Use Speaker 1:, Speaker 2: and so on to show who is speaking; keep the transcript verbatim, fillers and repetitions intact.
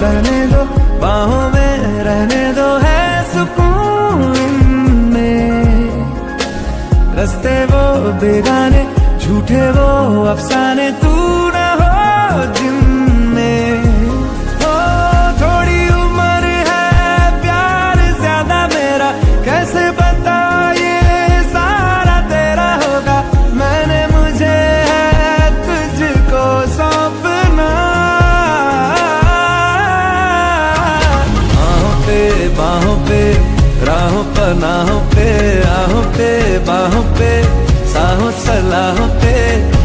Speaker 1: रहने दो, बाहों में रहने दो, है सुकून में। रस्ते वो बेगाने, झूठे वो अफसाने, तू न हो जिनमें। हो थोड़ी उम्र है, प्यार ज्यादा मेरा, कैसे बता ये सारा तेरा होगा। मैंने मुझे है तुझको सौंपना, आहों पे बाहों पे, राहों पनाहों पे, आहों पे बाहों पे, साहों सलाहों पे।